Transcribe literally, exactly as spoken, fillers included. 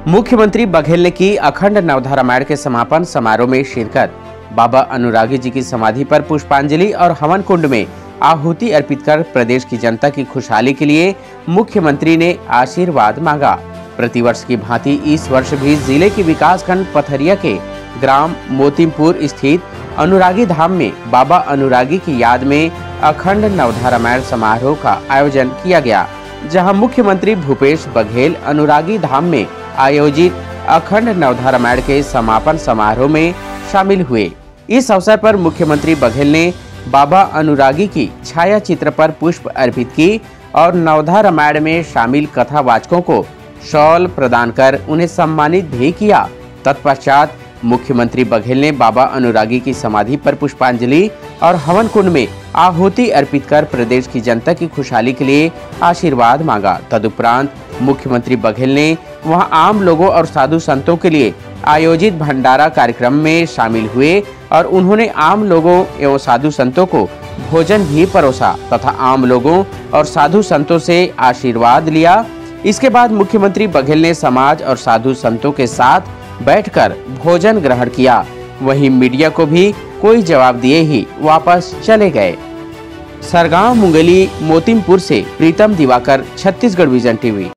मुख्यमंत्री बघेल ने की अखंड नवधा रामायण के समापन समारोह में शिरकत। बाबा अनुरागी जी की समाधि पर पुष्पांजलि और हवन कुंड में आहुति अर्पित कर प्रदेश की जनता की खुशहाली के लिए मुख्यमंत्री ने आशीर्वाद मांगा। प्रतिवर्ष की भांति इस वर्ष भी जिले के विकासखंड पथरिया के ग्राम मोतीमपुर स्थित अनुरागी धाम में बाबा अनुरागी की याद में अखंड नवधा रामायण समारोह का आयोजन किया गया, जहां मुख्यमंत्री भूपेश बघेल अनुरागी धाम में आयोजित अखंड नवधा रामायण के समापन समारोह में शामिल हुए। इस अवसर पर मुख्यमंत्री बघेल ने बाबा अनुरागी की छाया चित्र पर पुष्प अर्पित की और नवधा रामायण में शामिल कथावाचकों को शॉल प्रदान कर उन्हें सम्मानित भी किया। तत्पश्चात मुख्यमंत्री बघेल ने बाबा अनुरागी की समाधि पर पुष्पांजलि और हवन कुंड में आहुति अर्पित कर प्रदेश की जनता की खुशहाली के लिए आशीर्वाद मांगा। तदुपरांत मुख्यमंत्री बघेल ने वहां आम लोगों और साधु संतों के लिए आयोजित भंडारा कार्यक्रम में शामिल हुए और उन्होंने आम लोगों एवं साधु संतों को भोजन भी परोसा तथा आम लोगों और साधु संतों से आशीर्वाद लिया। इसके बाद मुख्यमंत्री बघेल ने समाज और साधु संतों के साथ बैठकर भोजन ग्रहण किया। वहीं मीडिया को भी कोई जवाब दिए ही वापस चले गए। सरगांव मुंगेली मोतीमपुर से प्रीतम दिवाकर, छत्तीसगढ़ विजन टीवी।